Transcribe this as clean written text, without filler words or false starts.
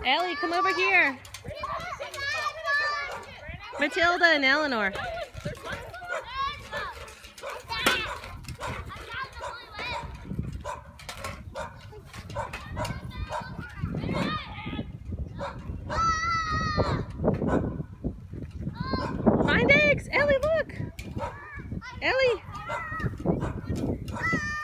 Ellie, come over here. Matilda and Eleanor. Find eggs. Ellie, look. Ellie.